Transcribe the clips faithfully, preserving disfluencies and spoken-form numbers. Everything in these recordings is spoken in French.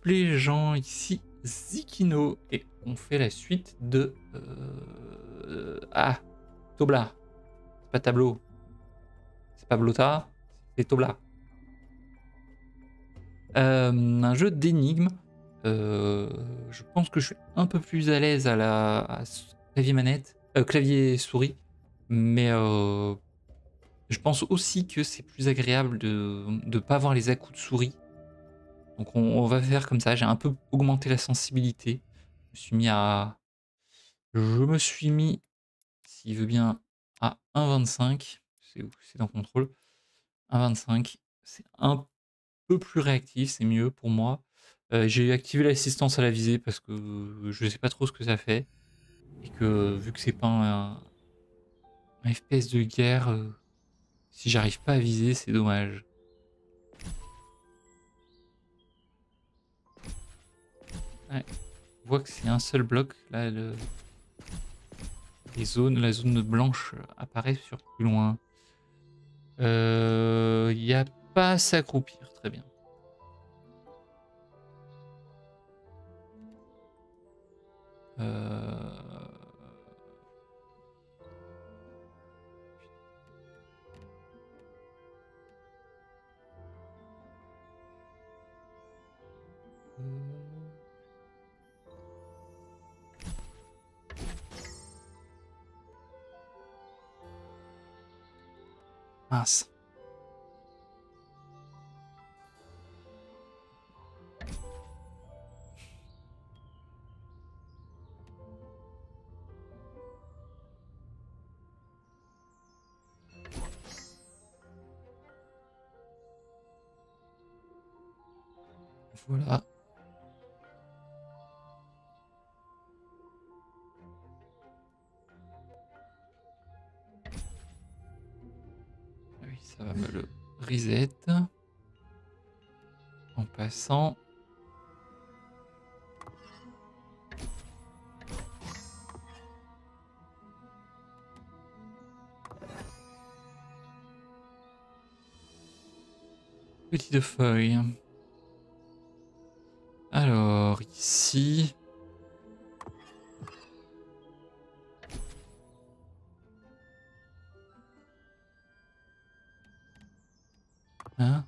les gens, ici Zikino, et on fait la suite de... Euh... Ah, Tobla, c'est pas Tableau, c'est pas Blota, c'est Tobla. Euh, un jeu d'énigmes, euh, je pense que je suis un peu plus à l'aise à la à clavier manette, euh, clavier souris, mais euh, je pense aussi que c'est plus agréable de ne pas avoir les à-coups de souris. Donc on, on va faire comme ça, j'ai un peu augmenté la sensibilité. Je me suis mis à... Je me suis mis, s'il veut bien, à un virgule vingt-cinq. C'est où? C'est dans contrôle. un virgule vingt-cinq. C'est un peu plus réactif, c'est mieux pour moi. Euh, j'ai activé l'assistance à la visée parce que je sais pas trop ce que ça fait. Et que vu que c'est pas un, un F P S de guerre, euh, si j'arrive pas à viser, c'est dommage. Ouais. On voit que c'est un seul bloc. Là, le... les zones, la zone blanche apparaît sur plus loin. Il euh, n'y a pas à s'accroupir, très bien. Euh... Mince. Voilà. Oui, ça va me le reset. En passant. Petite feuille. Alors, ici... Hein?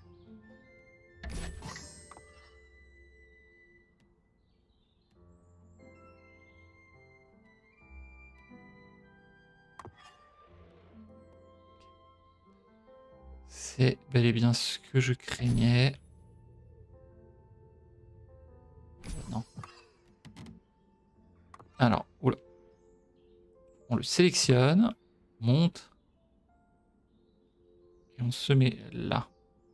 C'est bel et bien ce que je craignais. Euh, non. Alors, oula. On le sélectionne, on monte, et on se met là.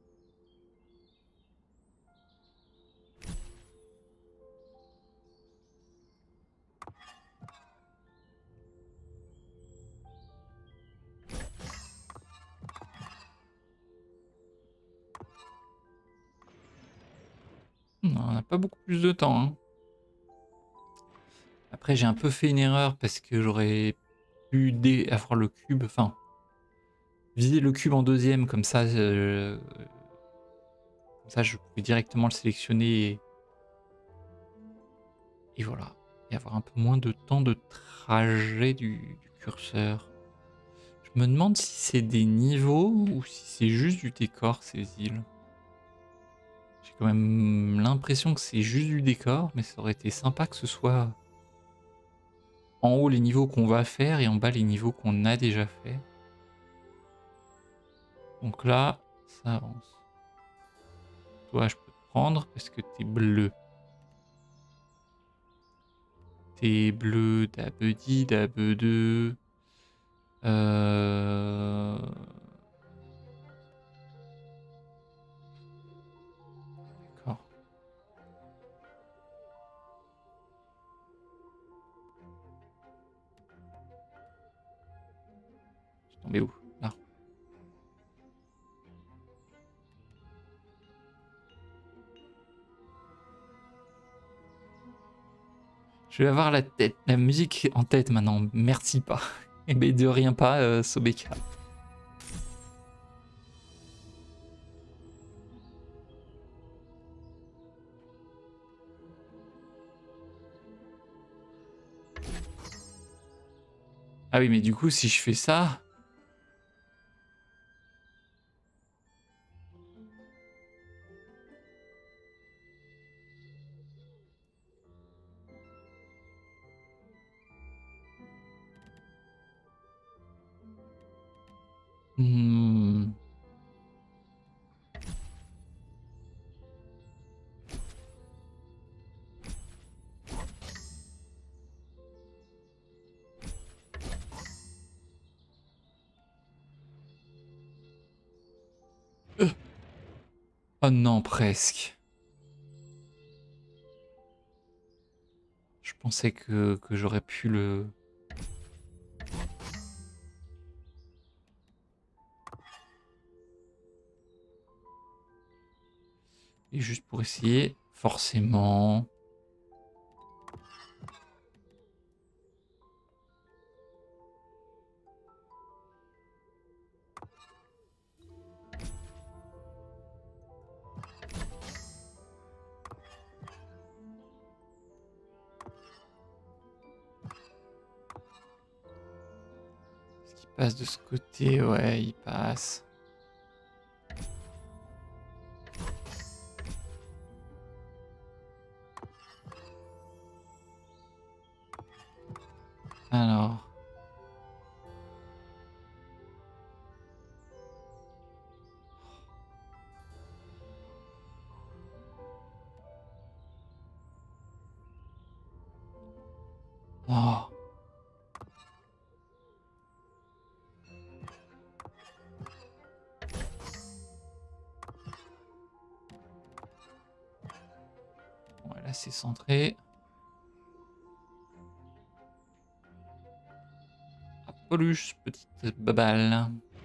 Non, on n'a pas beaucoup plus de temps. Hein. Après, j'ai un peu fait une erreur parce que j'aurais pu dé avoir le cube, enfin, viser le cube en deuxième, comme ça, euh, comme ça je pouvais directement le sélectionner et, et voilà. Et avoir un peu moins de temps de trajet du, du curseur. Je me demande si c'est des niveaux ou si c'est juste du décor, ces îles. J'ai quand même l'impression que c'est juste du décor, mais ça aurait été sympa que ce soit en haut les niveaux qu'on va faire et en bas les niveaux qu'on a déjà fait. Donc là, ça avance. Toi, je peux te prendre parce que t'es bleu. T'es bleu, d'Abedi, d'Abe deux. Euh... D'accord. Je suis tombé où? Là. Je vais avoir la tête, la musique en tête maintenant. Merci pas. Et ben de rien pas, euh, Sobeka. Ah oui, mais du coup, si je fais ça... Hmm. Euh. Oh non, presque. Je pensais que, que j'aurais pu le... Et juste pour essayer, forcément... Est-ce qu'il passe de ce côté? Ouais, il passe. Alors... Oh. Voilà, c'est centré. Apolluche, petite baballe.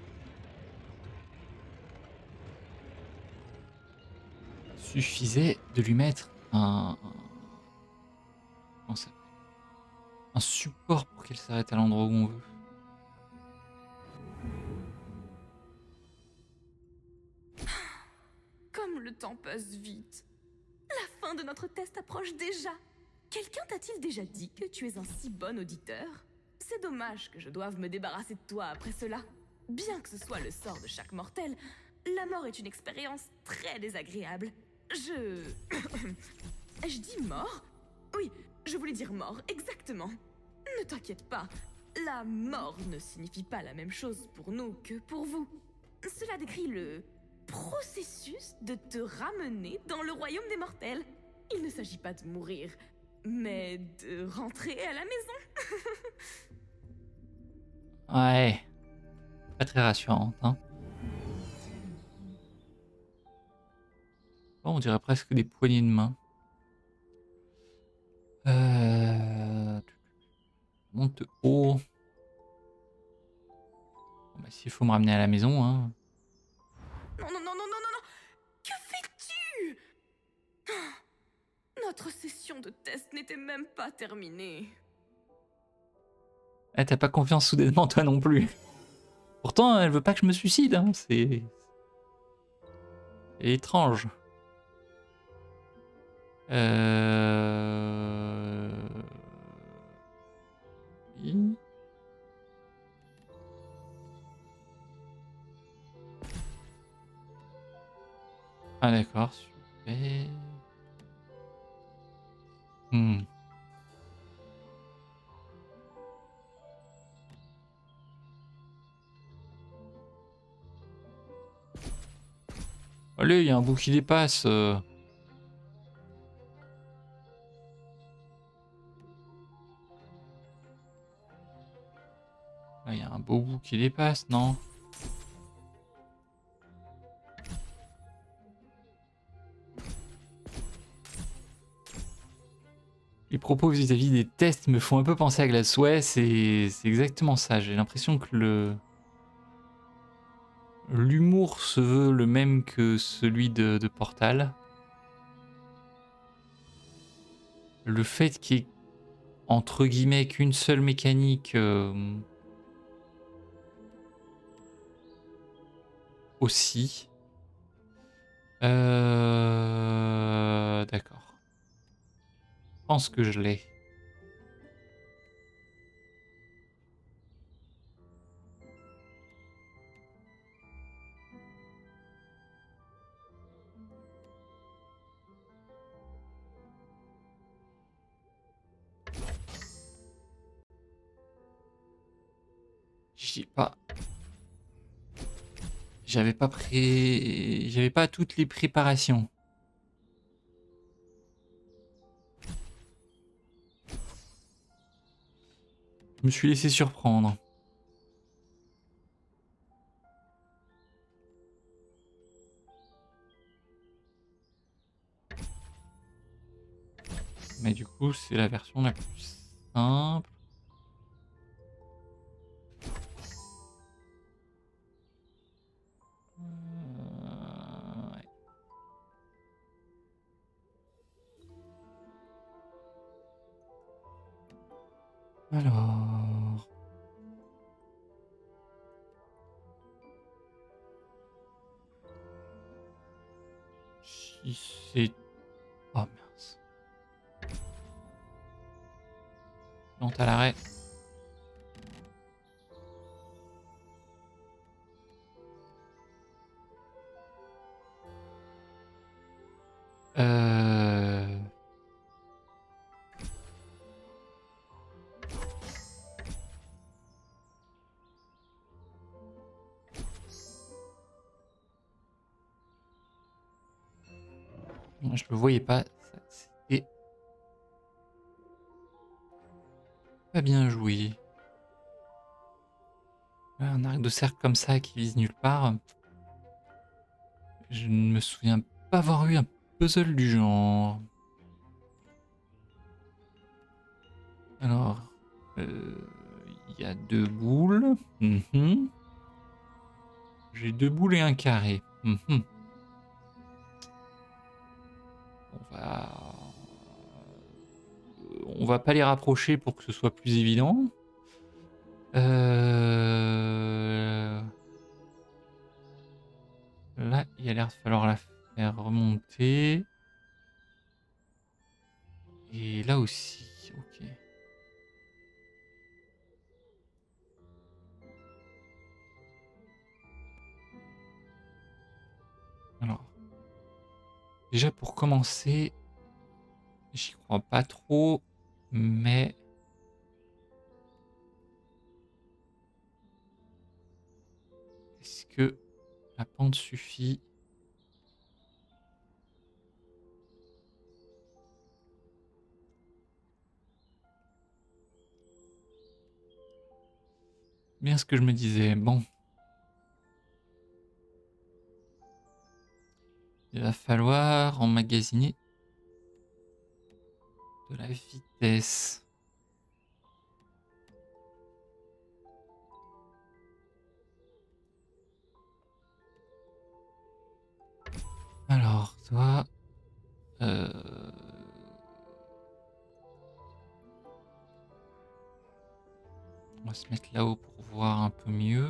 Suffisait de lui mettre un... Comment ça s'appelle? Un support pour qu'elle s'arrête à l'endroit où on veut. Comme le temps passe vite. La fin de notre test approche déjà. Quelqu'un t'a-t-il déjà dit que tu es un si bon auditeur? C'est dommage que je doive me débarrasser de toi après cela. Bien que ce soit le sort de chaque mortel, la mort est une expérience très désagréable. Je... Ai-je dit mort? Oui, je voulais dire mort, exactement. Ne t'inquiète pas, la mort ne signifie pas la même chose pour nous que pour vous. Cela décrit le processus de te ramener dans le royaume des mortels. Il ne s'agit pas de mourir, mais de rentrer à la maison. Ouais. Pas très rassurante, hein. Bon, on dirait presque des poignées de main. Euh... Monte haut. Bon, bah, s'il faut me ramener à la maison, hein. Non, non, non, non, non, non, non. Que fais-tu? Notre session de test n'était même pas terminée. Eh, t'as pas confiance soudainement, toi non plus. Pourtant, elle veut pas que je me suicide, hein. C'est... C'est étrange. Euh... Oui. Ah d'accord, super. Hmm. Allez, il y a un bout qui dépasse. euh. Là, il y a un beau bout qui dépasse, non? Les propos vis-à-vis des tests me font un peu penser à Glass. Ouais, c'est c'est exactement ça. J'ai l'impression que le l'humour se veut le même que celui de, de Portal. Le fait qu'il y ait, entre guillemets, qu'une seule mécanique euh, aussi. Euh... D'accord. Je pense que je l'ai. j'ai pas... J'avais pas pré... J'avais pas toutes les préparations. Je me suis laissé surprendre. Mais du coup, c'est la version la plus simple. Euh, ouais. Alors... Si c'est... Oh mince. Lente à l'arrêt. Euh... Je le voyais pas. C'était pas bien joué. Un arc de cercle comme ça qui vise nulle part. Je ne me souviens pas avoir eu un puzzle du genre. Alors, euh, il y a deux boules. Mm-hmm. J'ai deux boules et un carré. Mm-hmm. On va... On va pas les rapprocher pour que ce soit plus évident. Euh... Là, il a l'air de falloir la faire remonter. Et là aussi, ok. Alors, déjà pour commencer, j'y crois pas trop, mais... Est-ce que la pente suffit? Bien ce que je me disais. Bon. Il va falloir emmagasiner de la vitesse. Alors, toi... Euh... On va se mettre là-haut pour voir un peu mieux.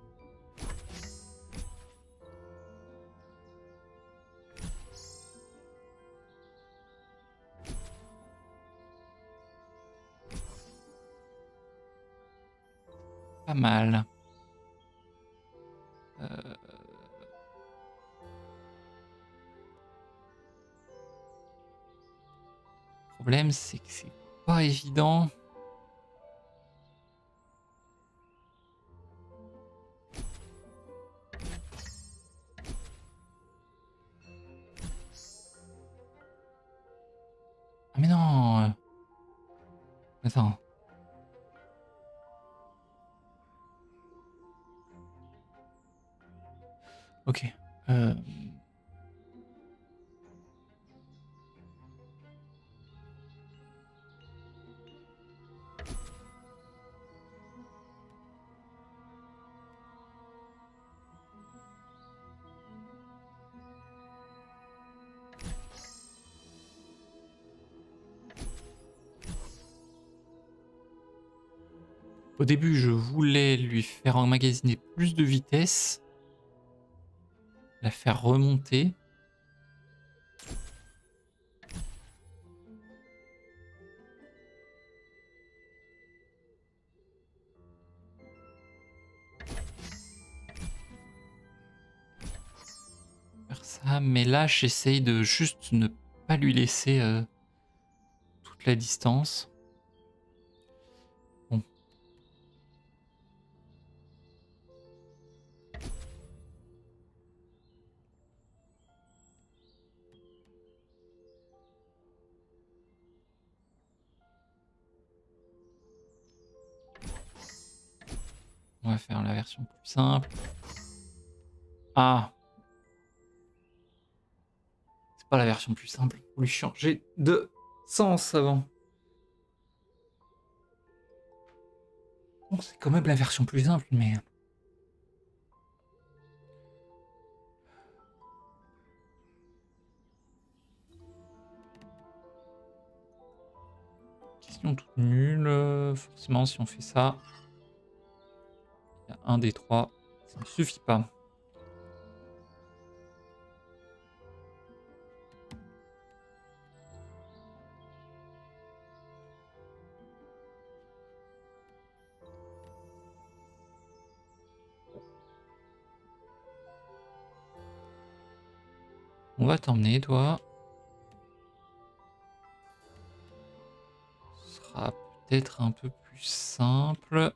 Pas mal. Euh... Le problème, c'est que c'est pas évident. Ah mais non euh... Attends. Ok. Euh... Au début, je voulais lui faire emmagasiner plus de vitesse. La faire remonter. Faire ça, mais là, j'essaye de juste ne pas lui laisser euh, toute la distance. Bon. On va faire la version plus simple. Ah, c'est pas la version plus simple. Faut lui changer de sens avant. Bon, c'est quand même la version plus simple, mais... Question toute nulle. euh, Forcément, si on fait ça, il y a un des trois. Ça ne suffit pas. On va t'emmener, toi. Ce sera peut-être un peu plus simple.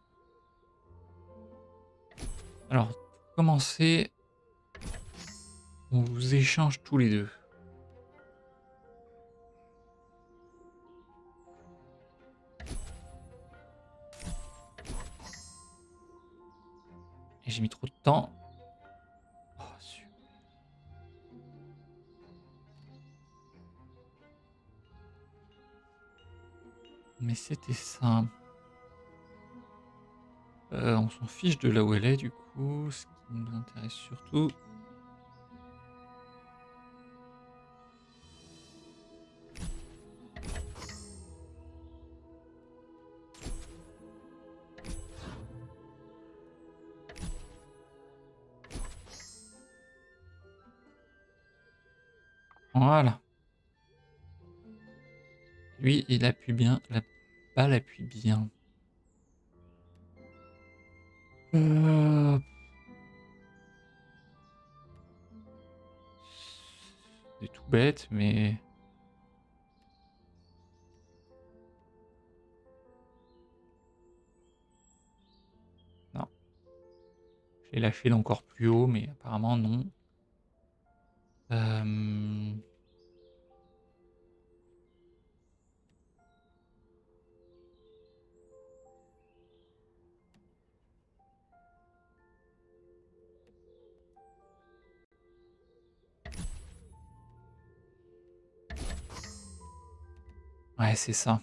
Alors, pour commencer, on vous échange tous les deux. Et j'ai mis trop de temps. Oh, super. Mais c'était ça. Euh, on s'en fiche de là où elle est, du coup. Ce qui nous intéresse surtout. Voilà. Lui, il appuie bien. La balle appuie bien. Euh... C'est tout bête, mais... Non. J'ai lâché l'encore plus haut, mais apparemment non. Euh... Ouais, c'est ça.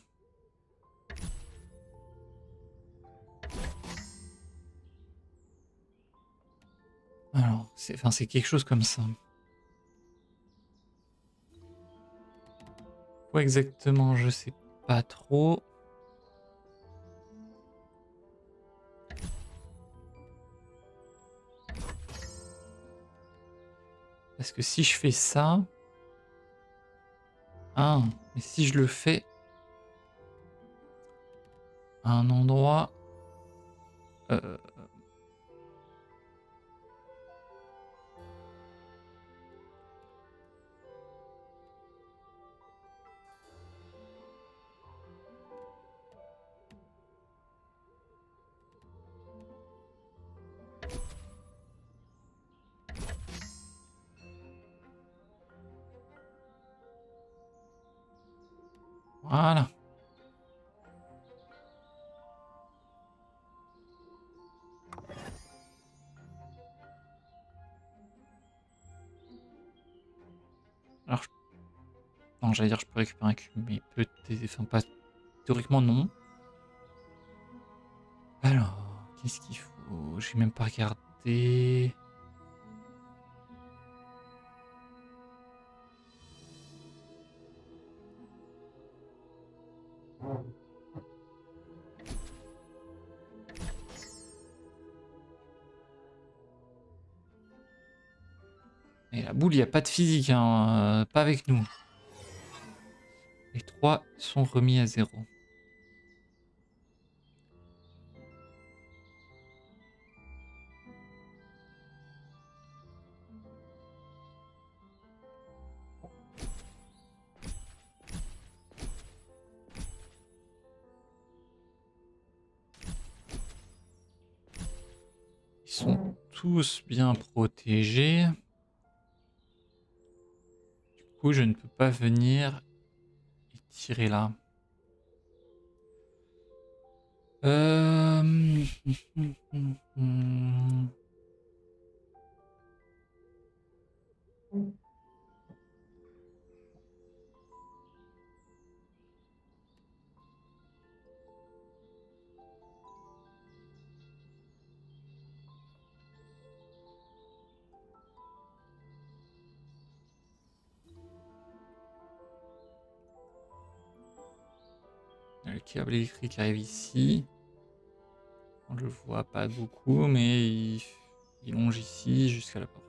Alors, c'est enfin, c'est quelque chose comme ça. Quoi exactement, je sais pas trop. Parce que si je fais ça... Ah, mais si je le fais à un endroit... Euh... Voilà. Alors, je... non, j'allais dire je peux récupérer un cube, mais peut-être... Enfin, pas... Théoriquement, non. Alors, qu'est-ce qu'il faut? J'ai même pas regardé... Et la boule, il n'y a pas de physique, hein, euh, pas avec nous. Les trois sont remis à zéro. Ils sont tous bien protégés. Du coup, je ne peux pas venir et tirer là. Euh... Le câble électrique arrive ici. On le voit pas beaucoup, mais il, il longe ici jusqu'à la porte.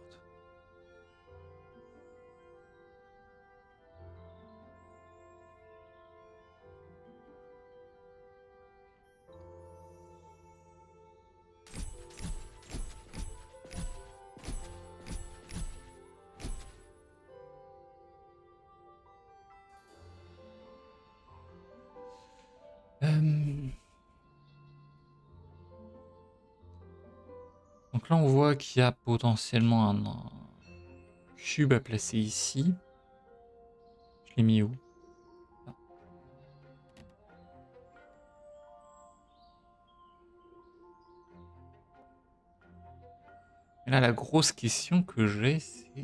Euh... Donc là, on voit qu'il y a potentiellement un, un cube à placer ici. Je l'ai mis où? Là. Et là, la grosse question que j'ai, c'est...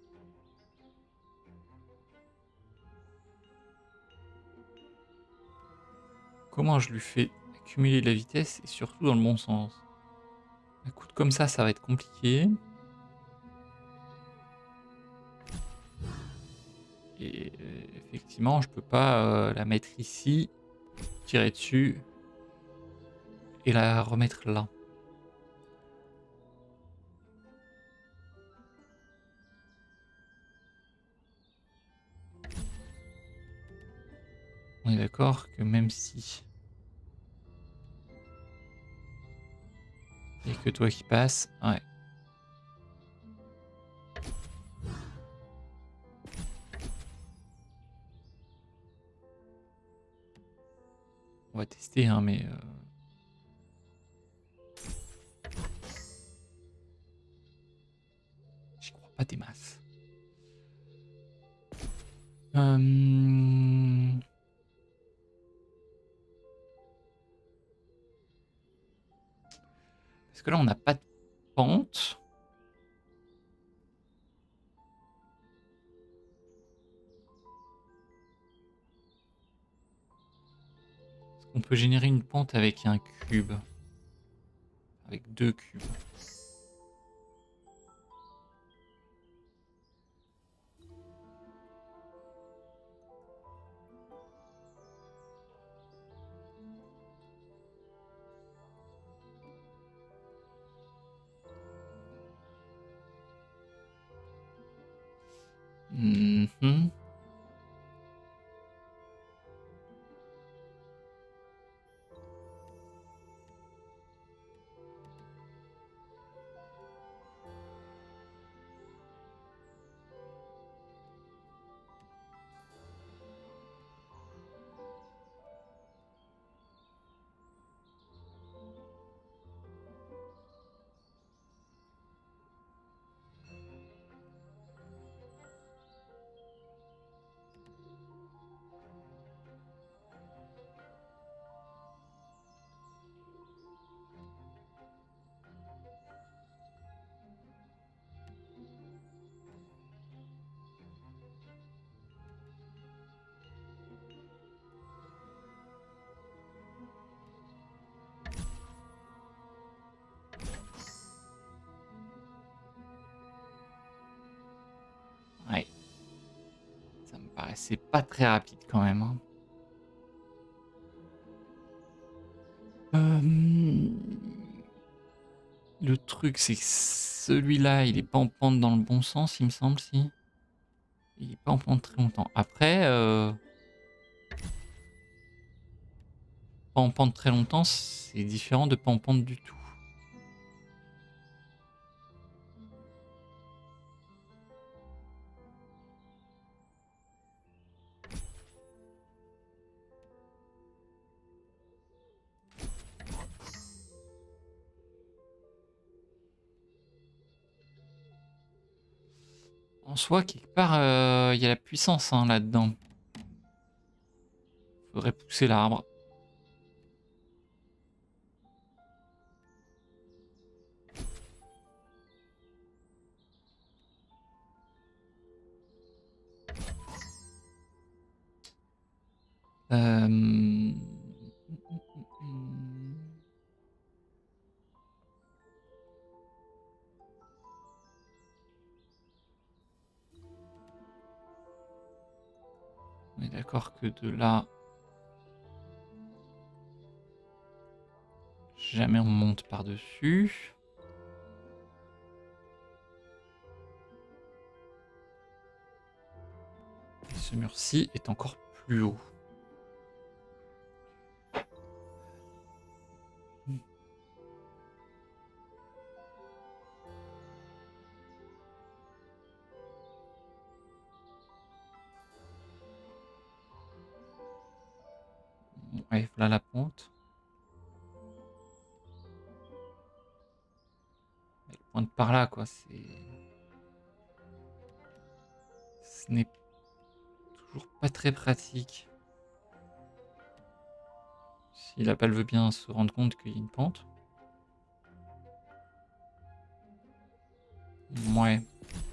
Comment je lui fais accumuler de la vitesse et surtout dans le bon sens? Écoute, comme ça, ça va être compliqué. Et euh, effectivement, je peux pas euh, la mettre ici, tirer dessus et la remettre là. On est d'accord que même si il n'y a que toi qui passe, ouais. On va tester, hein, mais... Euh... J'y crois pas des masses. Euh... Parce que là, on n'a pas de pente. On peut générer une pente avec un cube. Avec deux cubes. Mm-hmm. Ouais. Ça me paraissait pas très rapide quand même. Hein. Euh... Le truc, c'est que celui-là, il est pas en pente dans le bon sens, il me semble, si. Il est pas en pente très longtemps. Après, euh... pas en pente très longtemps, c'est différent de pas en pente du tout. En soi, quelque part, il euh, y a la puissance hein, là-dedans. Faudrait pousser l'arbre. Euh... On est d'accord que de là, jamais on monte par-dessus. Ce mur-ci est encore plus haut. Ouais, voilà la pente. Elle pointe par là, quoi. C'est... Ce n'est toujours pas très pratique. Si la balle veut bien se rendre compte qu'il y a une pente. Ouais.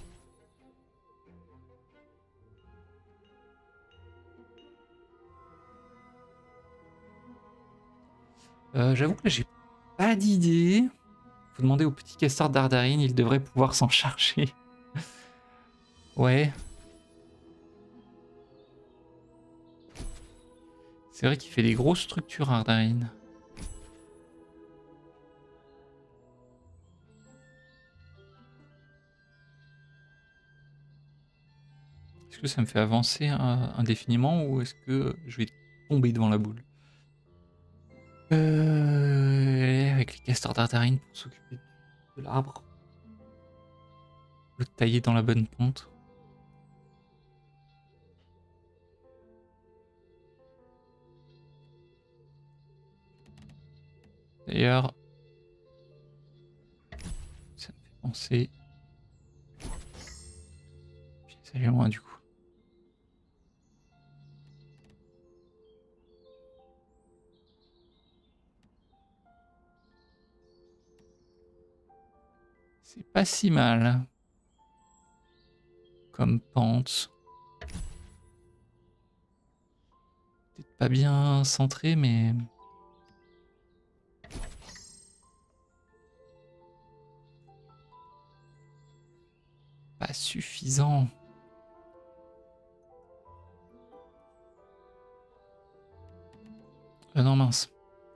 Euh, J'avoue que là, j'ai pas d'idée. Faut demander au petit castor d'Ardarine, il devrait pouvoir s'en charger. Ouais. C'est vrai qu'il fait des grosses structures, Ardarine. Est-ce que ça me fait avancer euh, indéfiniment ou est-ce que je vais tomber devant la boule? euh, Avec les castors d'Ardarine pour s'occuper de l'arbre. Le tailler dans la bonne pente. D'ailleurs, ça me fait penser... Ça allait loin du coup. C'est pas si mal. Comme pente. Peut-être pas bien centré, mais... Pas suffisant. Euh, non, mince.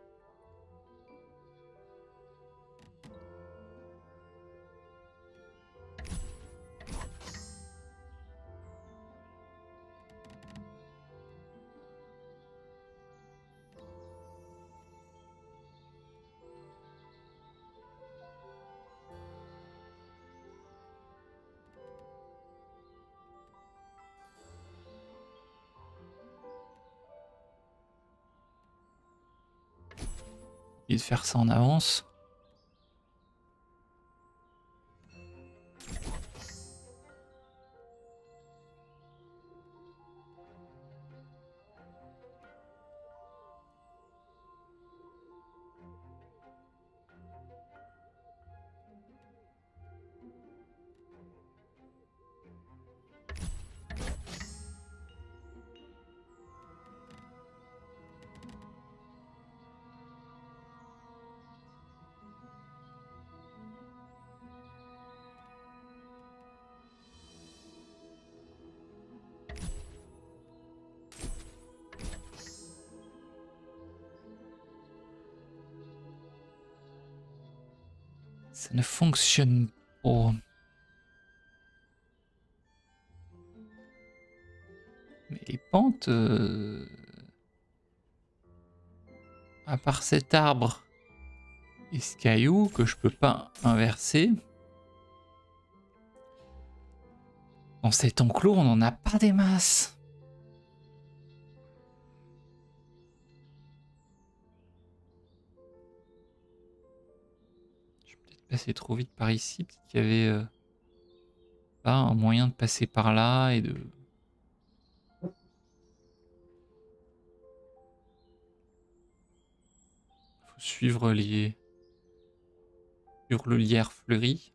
Et de faire ça en avance. Ça ne fonctionne pas. Mais les pentes... Euh... À part cet arbre et ce caillou que je peux pas inverser... Dans cet enclos, on n'en a pas des masses. Je suis peut-être passé trop vite par ici. Peut-être qu'il y avait euh, pas un moyen de passer par là et de... Faut suivre les... Sur le lierre fleuri.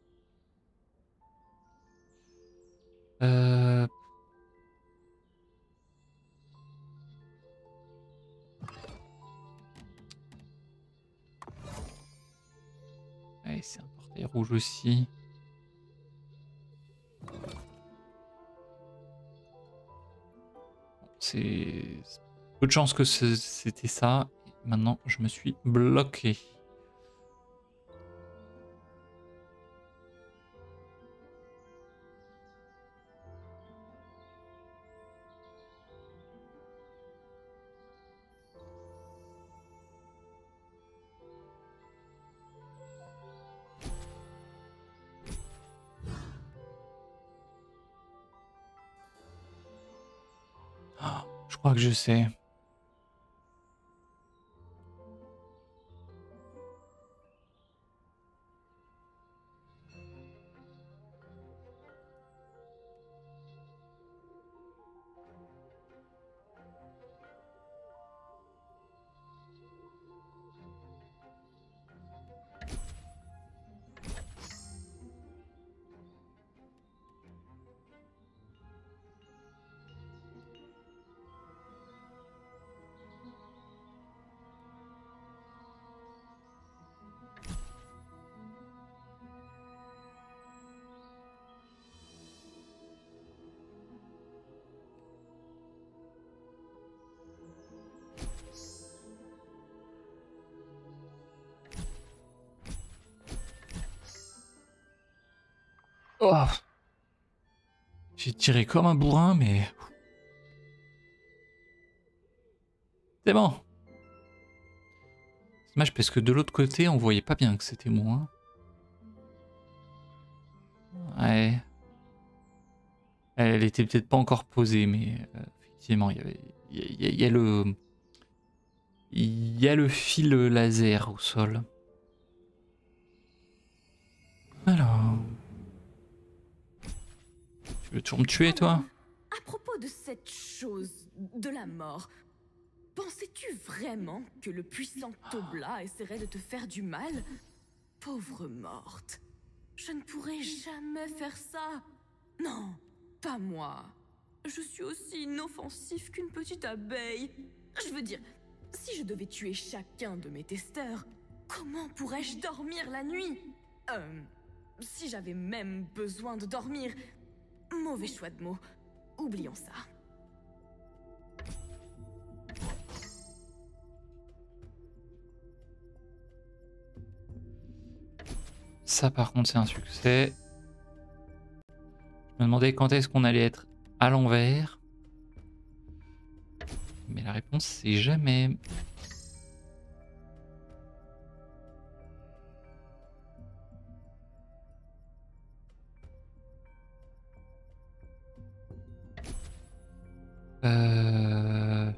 Euh... Ouais, c'est un portail rouge aussi. C'est peu de chance que c'était ça. Maintenant, je me suis bloqué. Oh, je crois que je sais. Oh, j'ai tiré comme un bourrin, mais c'est bon. C'est dommage parce que de l'autre côté, on voyait pas bien que c'était moi. Ouais. Elle était peut-être pas encore posée, mais euh, effectivement, il y avait, il y, a- il y a le, il y a le fil laser au sol. Alors, tu veux toujours me tuer, toi? À propos de cette chose, de la mort, pensais-tu vraiment que le puissant Tobla essaierait de te faire du mal? Pauvre morte. Je ne pourrais jamais faire ça. Non, pas moi. Je suis aussi inoffensif qu'une petite abeille. Je veux dire, si je devais tuer chacun de mes testeurs, comment pourrais-je dormir la nuit? Euh, si j'avais même besoin de dormir. Mauvais choix de mots. Oublions ça. Ça, par contre, c'est un succès. Je me demandais quand est-ce qu'on allait être à l'envers. Mais la réponse, c'est jamais. Euh...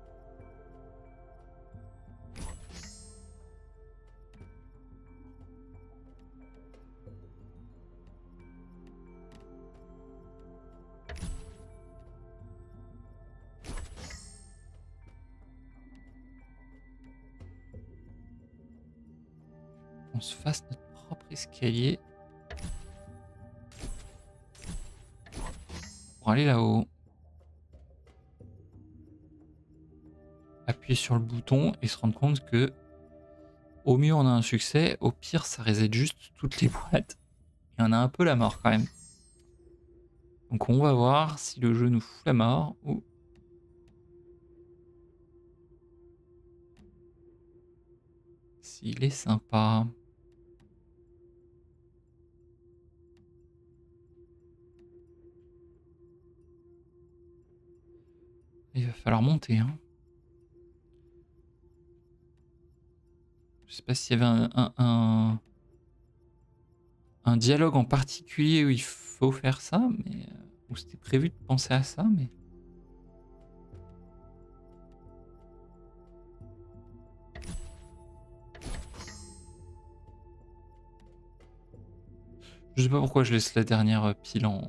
On se fasse notre propre escalier. Pour aller là-haut. Appuyer sur le bouton et se rendre compte que au mieux on a un succès, au pire ça reset juste toutes les boîtes. Et on a un peu la mort quand même. Donc on va voir si le jeu nous fout la mort ou... S'il est sympa. Il va falloir monter, hein. Je sais pas s'il y avait un, un, un, un dialogue en particulier où il faut faire ça, mais euh, où c'était prévu de penser à ça, mais... Je sais pas pourquoi je laisse la dernière pile en...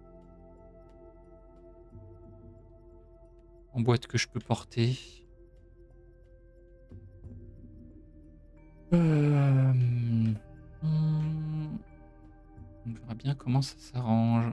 en boîte que je peux porter. Euh... hmm. On verra bien comment ça s'arrange.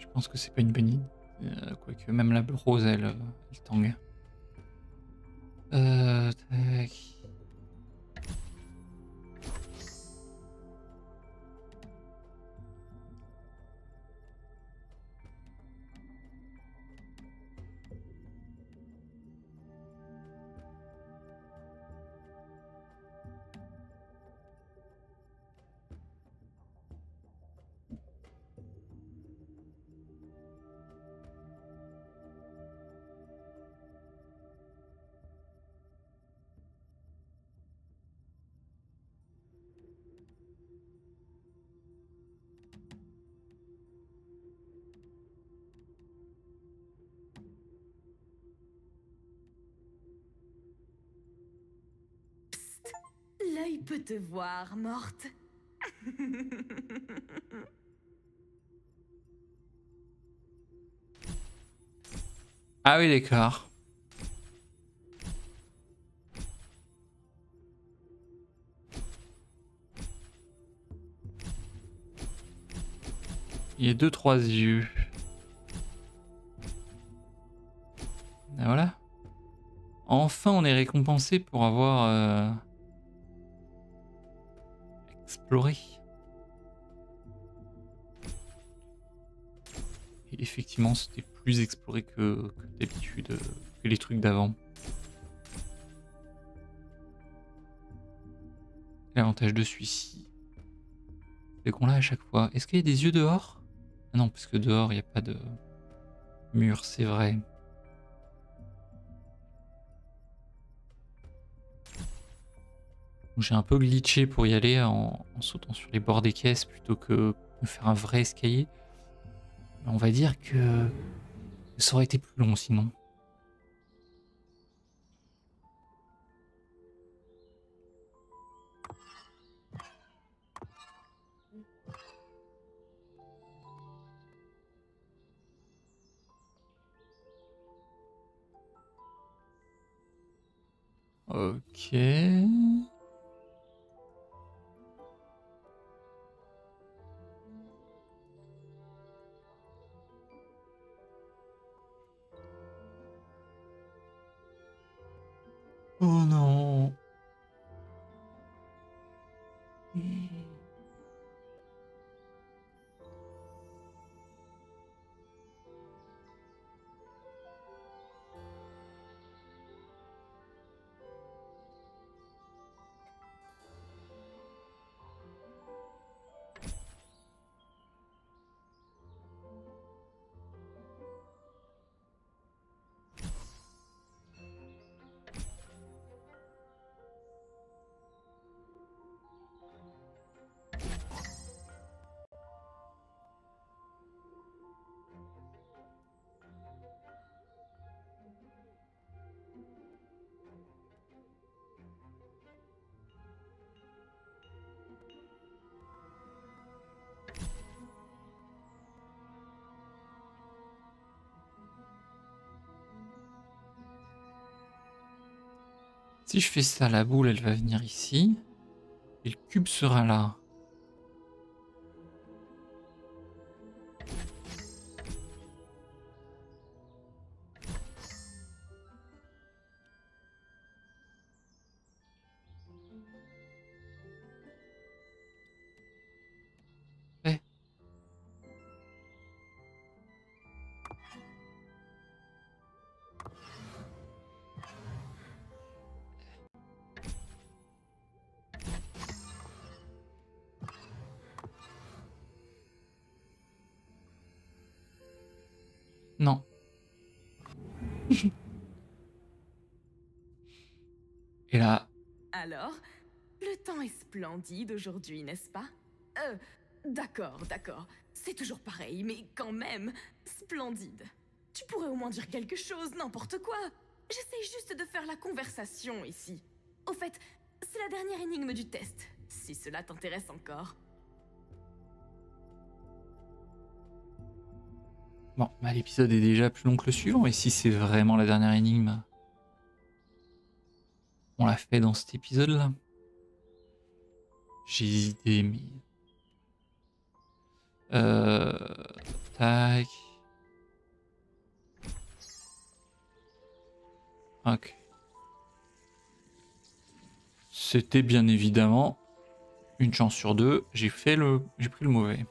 pense que c'est pas une bonne idée. Euh, Quoique même la rose, elle, euh, elle tangue. Euh, tac. L'œil peut te voir, morte. Ah oui, d'accord. Il y a deux, trois yeux. Et voilà. Enfin, on est récompensé pour avoir euh, exploré. Et effectivement, c'était plus exploré que, que d'habitude, euh, que les trucs d'avant. L'avantage de celui-ci, c'est qu'on l'a à chaque fois. Est-ce qu'il y a des yeux dehors? Ah non, parce que dehors, il n'y a pas de mur, c'est vrai. J'ai un peu glitché pour y aller en, en sautant sur les bords des caisses plutôt que de faire un vrai escalier. Mais on va dire que ça aurait été plus long sinon. Ok. Oh non. Si je fais ça, la boule, elle va venir ici. Et le cube sera là. Eh. Non. Et là... Alors, le temps est splendide aujourd'hui, n'est-ce pas? Euh, d'accord, d'accord. C'est toujours pareil, mais quand même, splendide. Tu pourrais au moins dire quelque chose, n'importe quoi. J'essaye juste de faire la conversation ici. Au fait, c'est la dernière énigme du test, si cela t'intéresse encore. Bon, bah, l'épisode est déjà plus long que le suivant, et si c'est vraiment la dernière énigme, on l'a fait dans cet épisode-là. J'ai hésité, mais... Euh, tac. Ok. C'était bien évidemment une chance sur deux. J'ai fait le, j'ai pris le mauvais.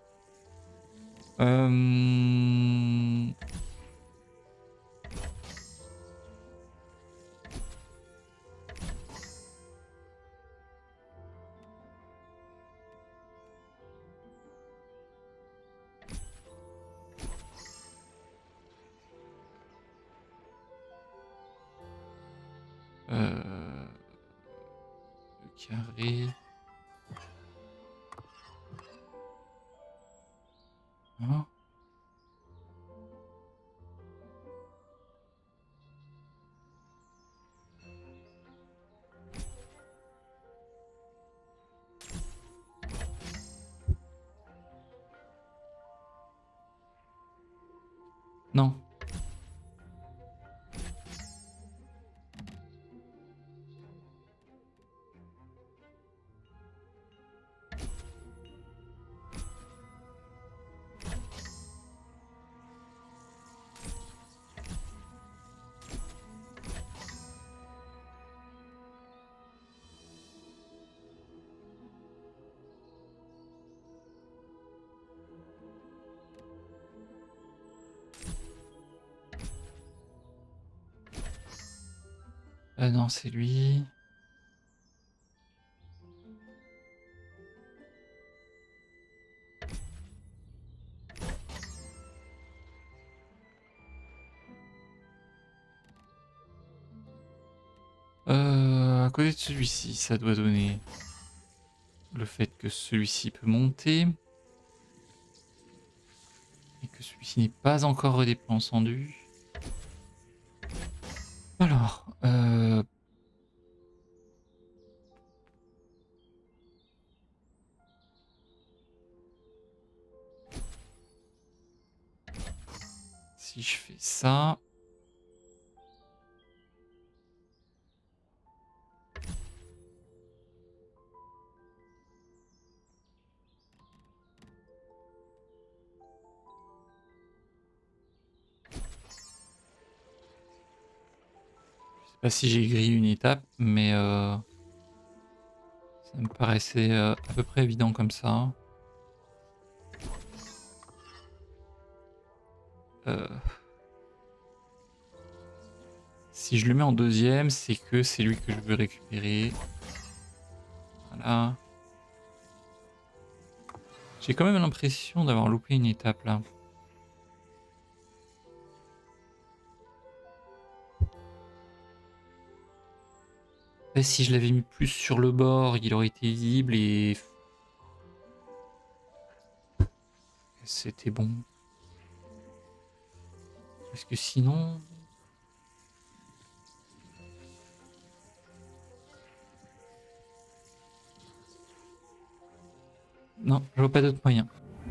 Euh... Euh... Le carré. Hein? Non. Euh, non, c'est lui. Euh, à côté de celui-ci, ça doit donner le fait que celui-ci peut monter et que celui-ci n'est pas encore redescendu. Alors, euh... si je fais ça... Je sais pas si j'ai grillé une étape, mais euh, ça me paraissait euh, à peu près évident comme ça. Euh... Si je le mets en deuxième, c'est que c'est lui que je veux récupérer. Voilà. J'ai quand même l'impression d'avoir loupé une étape là. Et si je l'avais mis plus sur le bord, il aurait été visible et... C'était bon. Parce que sinon... Non, je vois pas d'autre moyen.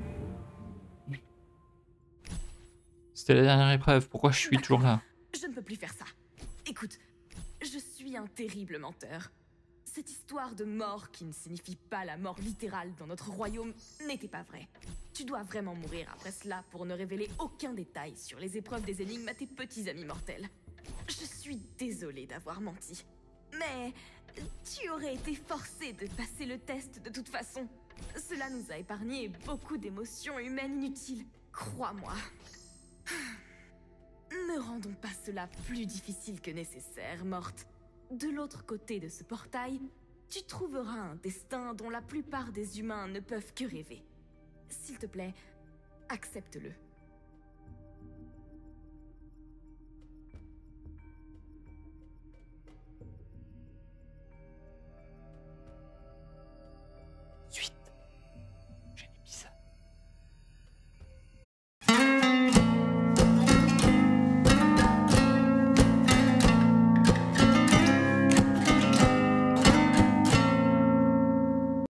C'était la dernière épreuve, pourquoi je suis toujours là? Je ne peux plus faire ça. Écoute, je suis un terrible menteur. Cette histoire de mort qui ne signifie pas la mort littérale dans notre royaume n'était pas vraie. Tu dois vraiment mourir après cela pour ne révéler aucun détail sur les épreuves des énigmes à tes petits amis mortels. Je suis désolée d'avoir menti. Mais tu aurais été forcé de passer le test de toute façon. Cela nous a épargné beaucoup d'émotions humaines inutiles. Crois-moi. Ne rendons pas cela plus difficile que nécessaire, Morte. De l'autre côté de ce portail, tu trouveras un destin dont la plupart des humains ne peuvent que rêver. S'il te plaît, accepte-le.